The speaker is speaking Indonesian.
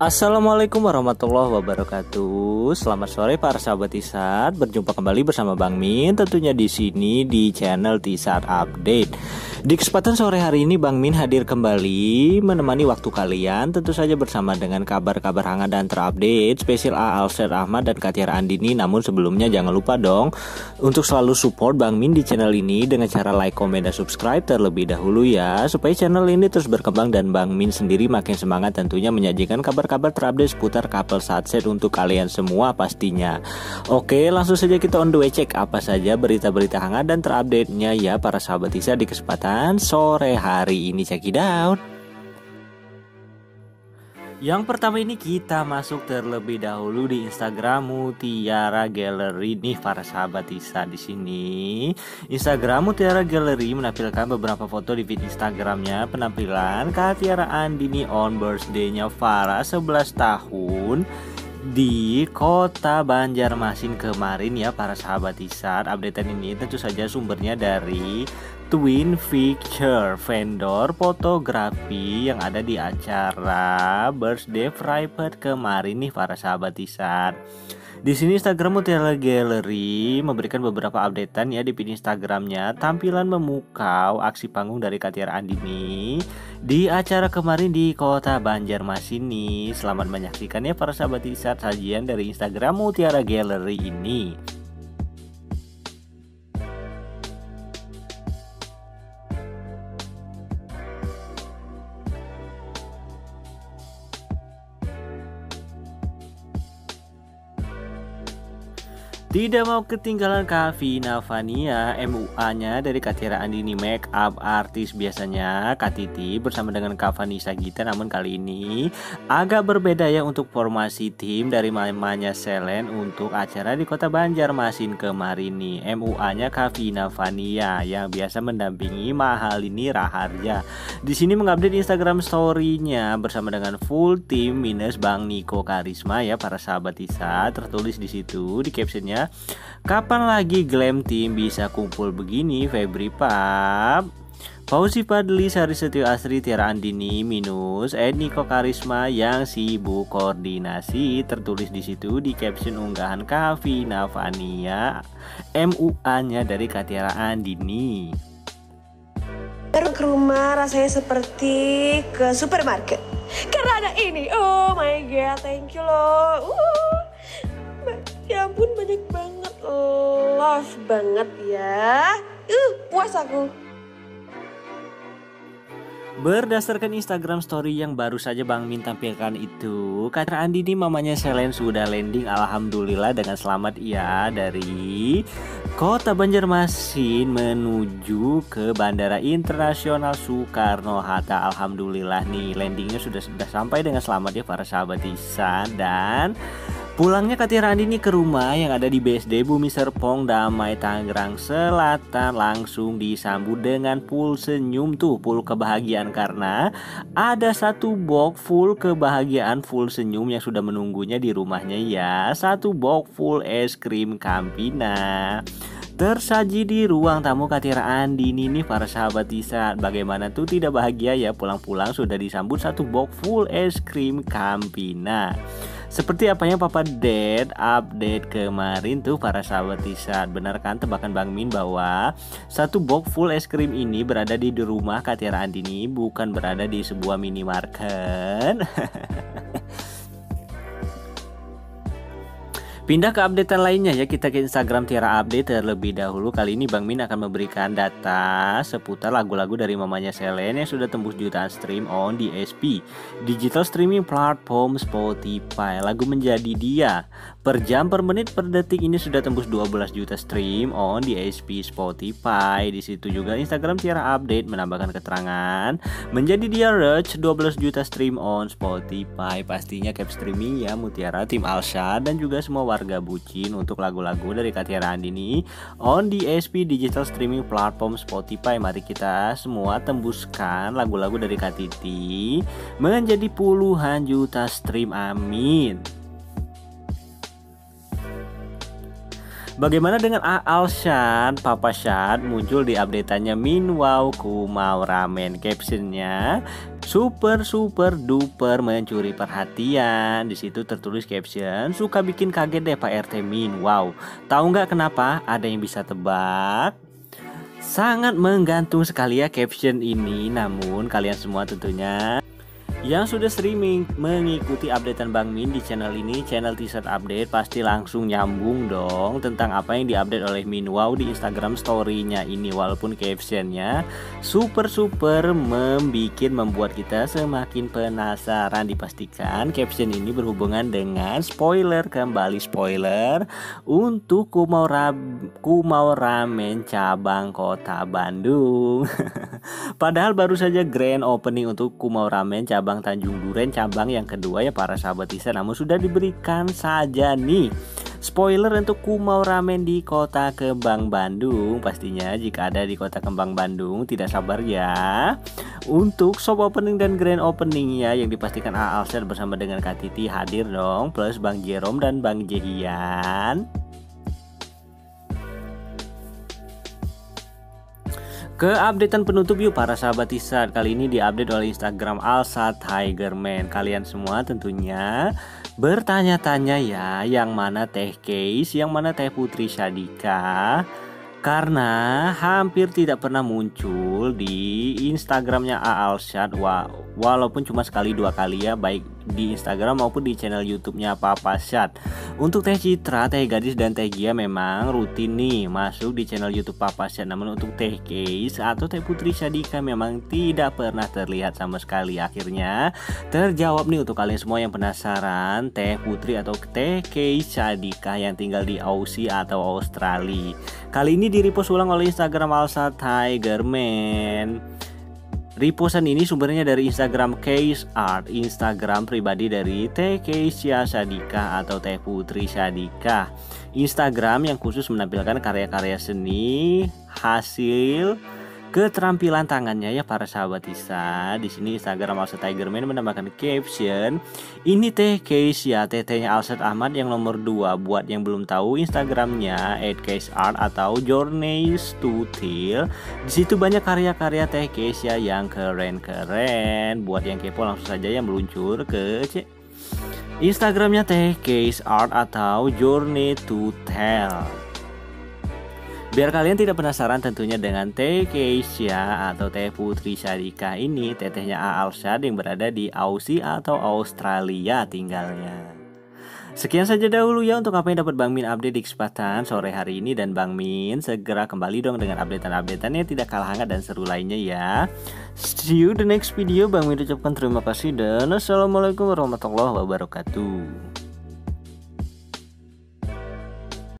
Assalamualaikum warahmatullahi wabarakatuh. Selamat sore para sahabat Tisat. Berjumpa kembali bersama Bang Min, tentunya di sini di channel Tisat Update. Di kesempatan sore hari ini Bang Min hadir kembali menemani waktu kalian, tentu saja bersama dengan kabar-kabar hangat dan terupdate spesial Alsed Ahmad dan Katiara Andini. Namun sebelumnya jangan lupa dong untuk selalu support Bang Min di channel ini dengan cara like, komen, dan subscribe terlebih dahulu ya, supaya channel ini terus berkembang dan Bang Min sendiri makin semangat tentunya menyajikan kabar terupdate seputar couple sunset untuk kalian semua pastinya. Oke, langsung saja kita on the way cek apa saja berita-berita hangat dan terupdate-nya ya para sahabat Tisa di kesempatan sore hari ini. Check it out. Yang pertama ini kita masuk terlebih dahulu di Instagram Mutiara Gallery nih para sahabat Tisa. Di sini Instagram Mutiara Gallery menampilkan beberapa foto di feed Instagramnya penampilan Katiara Andini on birthday-nya Farah 11 tahun di kota Banjarmasin kemarin ya para sahabat Tisa. Updatean ini tentu saja sumbernya dari Twin Picture, vendor fotografi yang ada di acara birthday private kemarin nih para sahabat Tisat. Di sini Instagram Mutiara Gallery memberikan beberapa updatean ya di feed Instagramnya tampilan memukau aksi panggung dari Katiara Andini di acara kemarin di kota Banjarmasin nih. Selamat menyaksikan ya para sahabat Tisat sajian dari Instagram Mutiara Gallery ini. Tidak mau ketinggalan Kavina Fania, MUA-nya dari Katiara Andini, make up artis biasanya Kak Titi bersama dengan Kak Vanessa Gita. Namun kali ini agak berbeda ya untuk formasi tim dari mamanya Selen untuk acara di kota Banjarmasin kemarin nih. MUA-nya Kavina Fania yang biasa mendampingi Mahalini Raharja. Di sini mengupdate Instagram story-nya bersama dengan full tim minus Bang Niko Karisma ya para sahabat Tisa. Tertulis di situ di captionnya, kapan lagi glam team bisa kumpul begini? Febri Pap, Fauzi Fadli, Sari Setio Asri, Tiara Andini minus Niko Karisma yang sibuk koordinasi. Tertulis di situ di caption unggahan Kavina Fania, MUA-nya dari Katiara Andini. Ke rumah rasanya seperti ke supermarket karena ada ini. Oh my god, thank you loh. Ya ampun, banyak banget, love banget ya. Puas aku. Berdasarkan Instagram story yang baru saja Bang Min tampilkan itu, Katiara Andini mamanya Selen sudah landing alhamdulillah dengan selamat ya dari kota Banjarmasin menuju ke Bandara Internasional Soekarno-Hatta. Alhamdulillah nih landingnya sudah sampai dengan selamat ya para sahabat Tisa. Dan pulangnya Katiara Andini ke rumah yang ada di BSD Bumi Serpong Damai Tangerang Selatan langsung disambut dengan full senyum tuh, full kebahagiaan karena ada satu box full kebahagiaan, full senyum yang sudah menunggunya di rumahnya ya. Satu box full es krim Campina tersaji di ruang tamu Katiara Andini nih para sahabat Tisa. Bagaimana tuh tidak bahagia ya, pulang-pulang sudah disambut satu box full es krim Campina. Seperti apanya Papa Dad update kemarin tuh para sahabat Tisa. Benar kan tebakan Bang Min bahwa satu box full es krim ini berada di rumah Katiara Andini, bukan berada di sebuah minimarket. Pindah ke updatean lainnya ya, kita ke Instagram Tiara Update terlebih dahulu. Kali ini Bang Min akan memberikan data seputar lagu-lagu dari mamanya Selen yang sudah tembus jutaan stream on DSP, digital streaming platform Spotify. Lagu Menjadi Dia per jam, per menit, per detik ini sudah tembus 12 juta stream on DSP Spotify. Di situ juga Instagram Tiara Update menambahkan keterangan Menjadi Dia reach 12 juta stream on Spotify. Pastinya cap streaming ya Mutiara, tim Alsha dan juga semua warga bucin untuk lagu-lagu dari Katiara Andini on DSP digital streaming platform Spotify. Mari kita semua tembuskan lagu-lagu dari Kak Titi menjadi puluhan juta stream, amin. Bagaimana dengan Alshan? Papa Shad muncul di updateannya Min wow ku mau ramen. Captionnya super duper mencuri perhatian. Di situ tertulis caption, suka bikin kaget deh Pak RT Min. Wow, tahu nggak kenapa? Ada yang bisa tebak? Sangat menggantung sekali ya caption ini. Namun kalian semua tentunya yang sudah sering mengikuti updatean Bang Min di channel ini, channel T-shirt update, pasti langsung nyambung dong tentang apa yang diupdate oleh Min Wow di Instagram story-nya ini. Walaupun captionnya super membuat kita semakin penasaran. Dipastikan caption ini berhubungan dengan spoiler, kembali spoiler untuk Kumau Ramen cabang Kota Bandung. Padahal baru saja grand opening untuk Kumau Ramen cabang Tanjung Duren cabang yang kedua ya para sahabat Tisa. Namun sudah diberikan saja nih spoiler untuk Kumau Ramen di Kota Kembang Bandung. Pastinya jika ada di Kota Kembang Bandung tidak sabar ya untuk shop opening dan grand openingnya yang dipastikan Alset bersama dengan Kak Titi hadir dong, plus Bang Jerome dan Bang Jehian. Keupdatean penutup yuk para sahabat Tisar. Kali ini diupdate oleh Instagram Alsat Tigerman. Kalian semua tentunya bertanya-tanya ya, yang mana Teh Case, yang mana Teh Putri Syadika, karena hampir tidak pernah muncul di Instagramnya Alsat, walaupun cuma sekali dua kali ya, baik di Instagram maupun di channel YouTube-nya Papa Syat. Untuk Teh Citra, Teh Gadis dan Teh Gia memang rutin nih masuk di channel YouTube Papa Syat. Namun untuk Teh Case atau Teh Putri Syadika memang tidak pernah terlihat sama sekali. Akhirnya terjawab nih untuk kalian semua yang penasaran, Teh Putri atau Teh Case Syadika yang tinggal di Aussie atau Australia. Kali ini di-repost ulang oleh Instagram Alsat Tigerman. Repostan ini sumbernya dari Instagram Case Art, Instagram pribadi dari Teh Keisha Syadika atau Teh Putri Syadika. Instagram yang khusus menampilkan karya-karya seni hasil keterampilan tangannya ya para sahabat Tisa. Di sini Instagram Alsat Tigerman menambahkan caption, ini Teh Keisha, tetehnya Alsat Ahmad yang nomor 2. Buat yang belum tahu Instagramnya @caseart atau Journeys to Tell. Di situ banyak karya-karya Teh Keisha yang keren-keren. Buat yang kepo langsung saja yang meluncur ke Instagramnya Teh Caseart atau Journey to Tell. Biar kalian tidak penasaran tentunya dengan Teh Keisha atau Teh Putri Syadika ini, tetehnya Alsat yang berada di Aussie atau Australia tinggalnya. Sekian saja dahulu ya untuk apa yang dapat Bang Min update di kesempatan sore hari ini, dan Bang Min segera kembali dong dengan updatean yang tidak kalah hangat dan seru lainnya ya. See you the next video. Bang Min ucapkan terima kasih dan assalamualaikum warahmatullahi wabarakatuh.